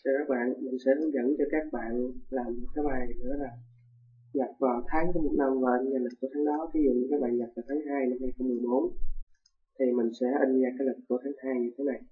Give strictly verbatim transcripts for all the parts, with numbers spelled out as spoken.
Chào các bạn, mình sẽ hướng dẫn cho các bạn làm một cái bài nữa là nhập vào tháng của một năm và in ra lịch của tháng đó. Ví dụ như các bạn nhập vào tháng hai năm hai không một bốn thì mình sẽ in ra cái lịch của tháng hai như thế này.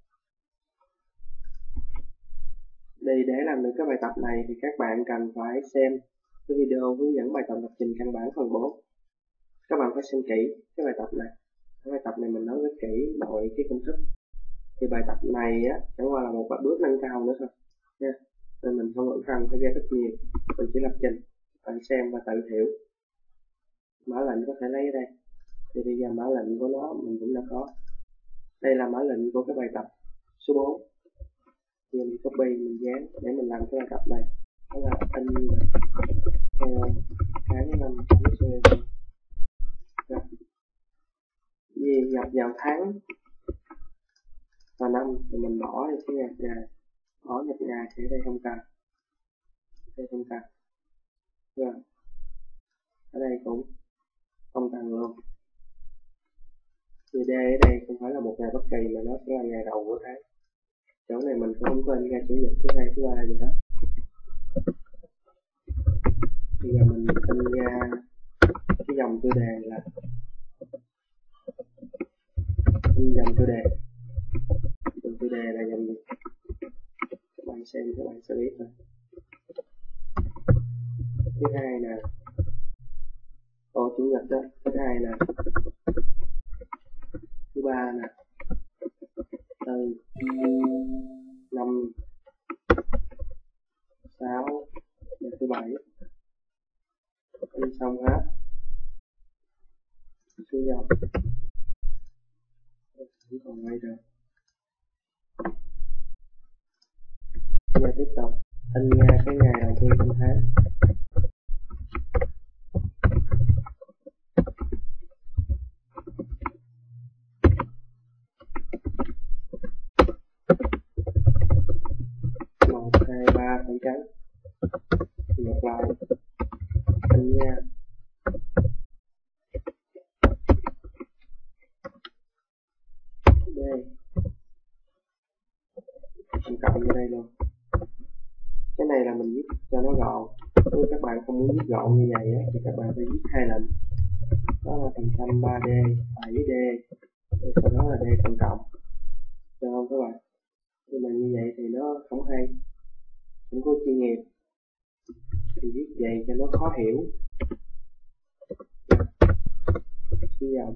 Thì để làm được cái bài tập này thì các bạn cần phải xem cái video hướng dẫn bài tập lập trình căn bản phần bốn. Các bạn phải xem kỹ cái bài tập này. Cái bài tập này mình nói rất kỹ nội cái công thức. Thì bài tập này á chẳng qua là một bước nâng cao nữa thôi nha. Nên mình không cần phải giải thích nhiều, mình chỉ lập trình, bạn xem và tự hiểu. Mã lệnh có thể lấy ở đây. Thì bây giờ mã lệnh của nó mình cũng đã có. Đây là mã lệnh của cái bài tập số bốn. Thì mình copy, mình dán để mình làm cái bài tập này. Đó là in theo tháng năm chấm cv. Vì nhập vào tháng và năm thì mình bỏ đi cái nhập ngày, bỏ nhập ngày thì ở đây không cần, đây không cần. Rồi ở đây cũng không cần luôn. Thì D ở đây không phải là một ngày bất kỳ mà nó sẽ là ngày đầu của tháng. Chỗ này mình cũng không có in ra chủ nhật thứ hai thứ ba gì hết. Bây giờ mình in ra cái dòng tiêu đề là in dòng tiêu đề. Dòng tiêu đề là dòng gì? Các bạn xem các bạn sẽ biết rồi. Thứ hai là ô chủ nhật đó, thứ hai là thứ ba nè, tư, năm, sáu, đến thứ bảy. In xong hết. Xuống dòng. Không còn quay rồi. Bây giờ tiếp tục in ra cái ngày đầu tiên trong tháng. một, hai, ba phẩy trắng. Ngược lại. In nha. Đây. Mình cộng vô đây luôn. Cái này là mình viết cho nó gọn. Nếu các bạn không muốn viết gọn như vậy á, thì các bạn phải viết hai lần. Đó là phần trăm ba D, bảy D, sau đó là D cộng cộng. Được không các bạn? Nhưng mà như vậy thì nó không hay, không có chuyên nghiệp. Thì viết vậy cho nó khó hiểu. Suy dòng.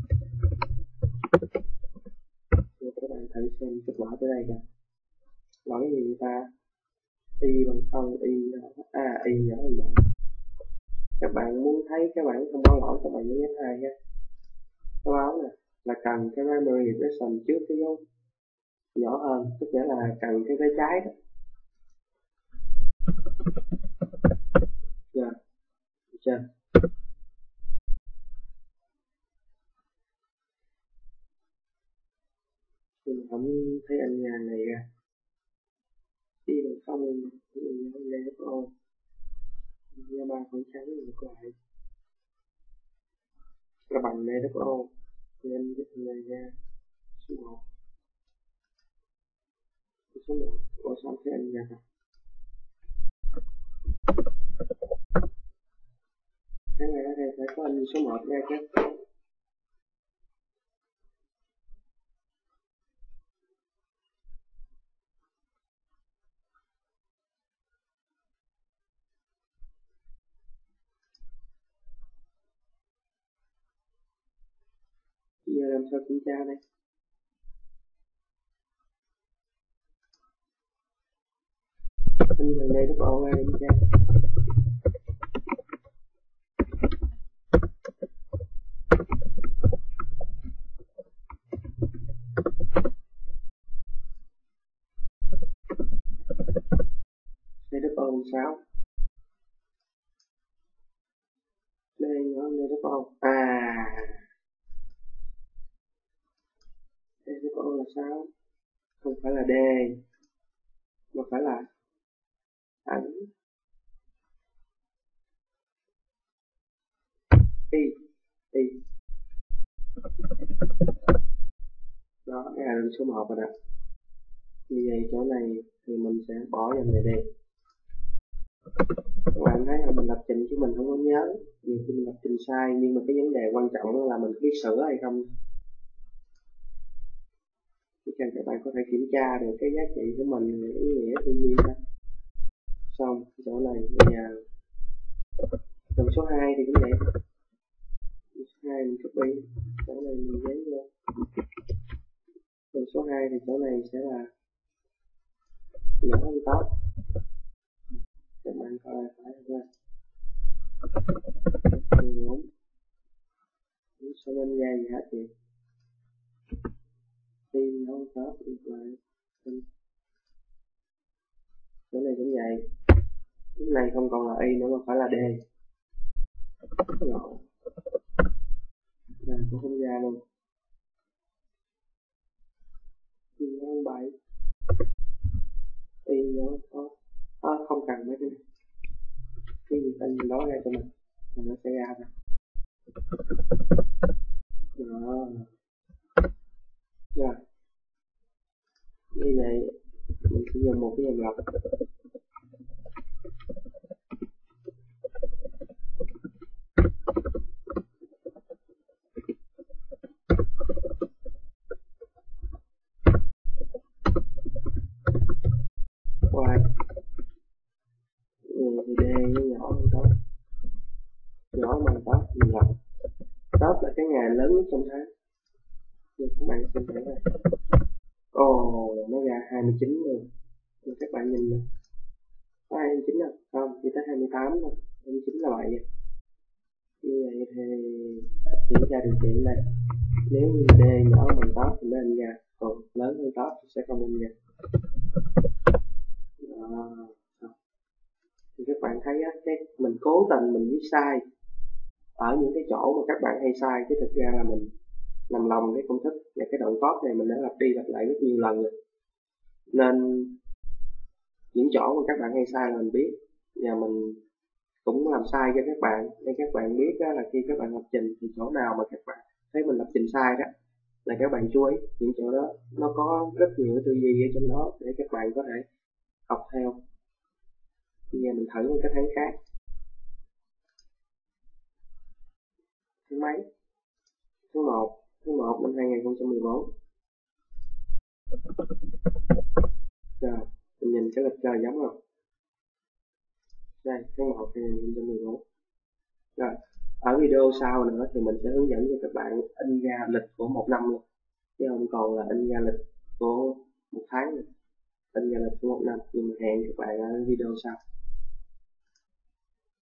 Các bạn thử xem kết quả tới đây kìa. Lỗi gì người ta? Y bằng không, Y nhỏ, à Y nhỏ như vậy. Các bạn muốn thấy cái bảng thông báo lỗi, các bạn nhấn F hai nha. Thông báo nè là cần cái memory expression trước cái dấu nhỏ hơn, tức nghĩa là cần cái vế trái đó. Được chưa? Mình không thấy anh nhà này ra. Y bằng không thì mình lên F O. Ra ba khoảng trắng ngược lại. Là bằng lên F O. Thì anh cái phần này ra số một. Số một. Ủa sao thấy anh ra rồi? Cái này ở đây phải có anh số một ra chứ. Bây giờ làm sao kiểm tra đây? Anh gần đây nó có ra kiểm tra. Đây nó còn sáu. Đây nó đây nó còn à đây nó còn là sáu, không phải là D mà phải là ảnh Y Y đó. Cái là số một rồi đó. Như vậy chỗ này thì mình sẽ bỏ dòng này đi. Các bạn thấy là mình lập trình chứ mình không có nhớ, nhiều khi mình lập trình sai, nhưng mà cái vấn đề quan trọng là mình biết sửa hay không. Chỉ cần các bạn có thể kiểm tra được cái giá trị của mình, ý nghĩa tự nhiên thôi. Xong chỗ này bây giờ phần số hai thì cũng vậy, phần số hai mình copy, chỗ này mình dán vô. Phần số hai thì chỗ này sẽ là nhỏ hơn top. Các bạn coi phải không? mười bốn sao bên ra gì hết vậy? Tim nó không top được lại. Chỗ này cũng vậy. Cái này không còn là y nữa mà phải là d. Rồi. Này cũng không ra luôn. Y nó bảy. Y nó có. À, không cần mấy cái này. Cái gì tên mình nói ra cho mình. Rồi nó sẽ ra thôi. Rồi. Rồi. Như vậy mình sẽ dùng một cái dòng lọc. Quay. Thì D nó nhỏ hơn top. Nhỏ bằng top mình lọc. Top là cái ngày lớn nhất trong tháng. Nên các bạn xem thử này. Ồ, oh, nó ra hai mươi chín luôn. Nên các bạn nhìn nè. Có hai mươi chín không? Không, chỉ tới hai mươi tám thôi. hai mươi chín là vậy. Như vậy thì kiểm tra điều kiện đây. Nếu như D nhỏ bằng top thì nó in ra, còn lớn hơn top thì sẽ không in ra. Đó. Thì các bạn thấy á, cái mình cố tình mình viết sai ở những cái chỗ mà các bạn hay sai, chứ thực ra là mình nằm lòng cái công thức và cái đoạn code này mình đã lặp đi lặp lại rất nhiều lần rồi, nên những chỗ mà các bạn hay sai là mình biết, và mình cũng làm sai cho các bạn để các bạn biết đó, là khi các bạn lập trình thì chỗ nào mà các bạn thấy mình lập trình sai đó là các bạn chú ý những chỗ đó, nó có rất nhiều tư duy ở trong đó để các bạn có thể học theo. Bây giờ mình thử một cái tháng khác. Thứ mấy? Thứ một, thứ một năm hai nghìn không trăm mười bốn. Rồi, mình nhìn cái lịch trời giống không? Đây, tháng một năm hai nghìn không trăm mười bốn. Rồi, ở video sau nữa thì mình sẽ hướng dẫn cho các bạn in ra lịch của một năm luôn, chứ không còn là in ra lịch của một tháng nữa. In ra lịch của một năm, nhưng mà hẹn các bạn ở video sau.